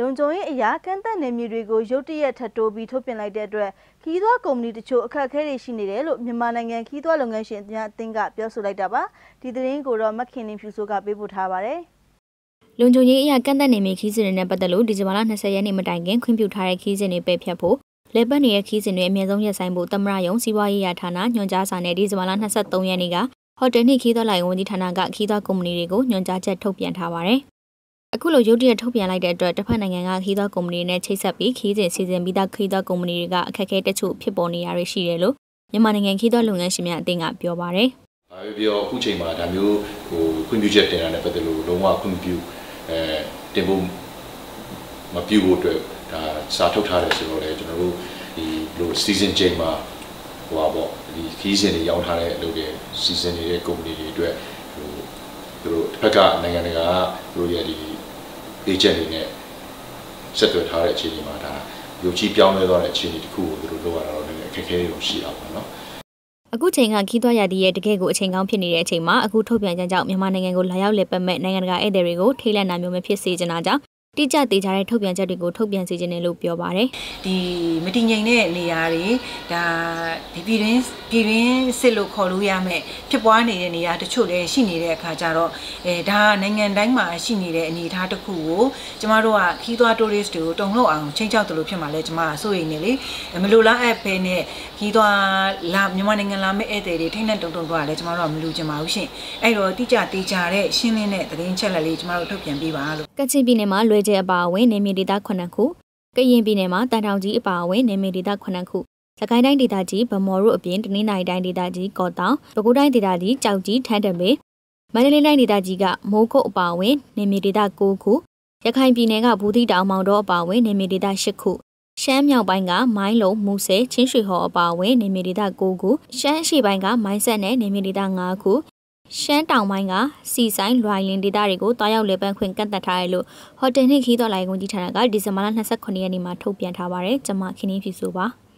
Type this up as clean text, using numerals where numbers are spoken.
လုံခြုံရေးအရာကန့်သတ်နယ်မြေတွေကိုရုတ်တရက်ထပ်တိုးပြီးထုတ်ပြန်လိုက်တဲ့အတွက်ခီးသွွားကုမ္ပဏီတချို့အခက်အခဲတွေရှိနေတယ်လို့မြန်မာနိုင်ငံခီးသွွားလုပ်ငန်းရှင်များအသင်းကပြောဆိုလိုက်တာပါဒီသတင်းကိုတော့မခင်နေဖြူစိုးကပေးပို့ထားပါတယ်လုံခြုံရေးအရာကန့်သတ်နယ်မြေခီးစဉ်တွေနဲ့ပတ်သက်လို့ဒီဇင်ဘာလ20ရက်နေ့မတိုင်ခင်ခွင့်ပြုထားတဲ့ခီးစဉ်တွေပယ်ဖျက်ဖို့လေပတ်နေတဲ့ခီးစဉ်တွေအမြင့်ဆုံးရပ်ဆိုင်ဖို့သမရယုံစီးပွားရေးရာဌာနညွှန်ကြားစာနဲ့ဒီဇင်ဘာလ23ရက်နေ့ကဟိုတယ်နှင့်ခီးသွွားလိုင်ဝန်ကြီးဌာနကခီးသွွားကုမ္ပဏီတွေကိုညွှန်ကြားချက်ထုတ်ပြန်ထားပါတယ်အခုလိုရုတ်တရက်ထုတ်ပြန်လိုက်တဲ့အတွက်တစ်ဖက်နိုင်ငံကခီးသွွားကုမ္ပဏီနဲ့ချိတ်ဆက်ပြီးခီးစဉ်စီစဉ်ပြီးသားခီးသွွားကုမ္ပဏီတွေကအခက်အခဲတချို့ဖြစ်ပေါ်နေရရှိတယ်လို့မြန်မာနိုင်ငံခီးသွွားလုပ်ငန်းရှင်များအသင်းကပြောပါတယ်။ဘာပြောအခုချိန်မှာဒါမျိုးခွင့်ပြုချက်တင်တာနဲ့ပတ်သက်လို့လုံးဝခွင့်ပြုတင်ဖို့မပြုဖို့အတွက်ဒါစာထုတ်ထားတယ်ဆိုတော့လေကျွန်တော်တို့ဒီလို season ချိန်မှာဒီခီးစဉ်တွေရောင်းထားတဲ့အလုပ်တွေ season နေတဲ့ company တွေအတွက်သူတို့တစ်ဖက်ကနိုင်ငံတကာကသူတို့ရဲ့ဒီ agent တွေနဲ့ဆက်သွယ်ထားတဲ့အခြေအနေမှာဒါရုပ်ကြီးပြောင်းလဲသွားတဲ့အခြေအနေတစ်ခုကိုသူတို့လုပ်ရတာတော့လည်းအခက်အခဲတွေရှိတာပေါ့နော်အခုချိန်ကခီးသွွားရည်ရဲ့တကယ်ကိုအချိန်ကောင်းဖြစ်နေတဲ့အချိန်မှာအခုထုတ်ပြန်ကြကြောင့်မြန်မာနိုင်ငံကိုလာရောက်လည်ပတ်မဲ့နိုင်ငံတကာဧည့်သည်တွေကိုထိတ်လန့်တာမျိုးမဖြစ်စေချင်တာကြောင့်တိကျသေးကြတဲ့ထုတ်ပြန်ချက်တွေကိုထုတ်ပြန်စေချင်တယ်လို့ပြောပါတယ်ဒီမတည်ငြိမ်တဲ့နေရာတွေဒါဒီပြည်တွင်းစစ်လို့ခေါ်လို့ရမယ်ဖြစ်ပွားနေတဲ့နေရာတချို့လည်းရှိနေတဲ့အခါကျတော့ဒါနိုင်ငံတိုင်းမှာရှိနေတဲ့အနေအထားတစ်ခုကိုကျမတို့ကခီးသွွား tourist တွေကိုတုံ့လောက်အောင်ချိန်ချောက်တယ်လို့ဖြစ်မှာလဲကျမစိုးရိမ်နေလေမလိုလားအပ်ပဲနဲ့ခီးသွွားလာမြန်မာနိုင်ငံလာမဲ့ဧည့်သည်တွေထိတ်နဲ့တုံသွားတယ်ကျမတို့ကမလိုချင်ပါဘူးရှင်အဲ့တော့တိကျသေးကြတဲ့ရှင်းလင်းတဲ့သတင်းချက်လက်လေးကျမတို့ထုတ်ပြန်ပေးပါလို့ကချင်ပြည်နယ်မှာလွယ်ကျအပါအဝင်နေမြေဒေသ9ခုကရင်ပြည်နယ်မှာတန်ထောင်ကြီးအပါအဝင်နေမြေဒေသ9ခုစကိုင်းတိုင်းဒေသကြီးဗမော်တို့အပြင်တနင်္သာရီတိုင်းဒေသကြီးကော့တောင်ပဲခူးတိုင်းဒေသကြီးကြောက်ကြီးထန်းတပင်မန္တလေးတိုင်းဒေသကြီးကမိုးကုတ်အပါအဝင်နေမြေဒေသ9ခုရခိုင်ပြည်နယ်ကဘူးသီးတောင်မောင်တော်အပါအဝင်နေမြေဒေသ10ခုရှမ်းမြောက်ပိုင်းကမိုင်းလုံးမူဆဲချင်းရွှေဟော်အပါအဝင်နေမြေဒေသ9ခုရှမ်းအရှေ့ပိုင်းကမိုင်းဆက်နဲ့နေမြေဒေသ9ခုရှမ်းတောင်ပိုင်းကစီဆိုင်လွိုင်လင်းဒေသတွေကိုတွားရောက်လေပန်းခွင့်ကန့်သတ်ထားတယ်လို့ဟိုတယ်နှင့်ခီးသွွားလိုင်ဝန်ကြီးဌာနကဒီဇင်ဘာလ29ရက်နေ့မှာထုတ်ပြန်ထားပါတယ်။ကျွန်မခင်င်းဖြူဆိုပါ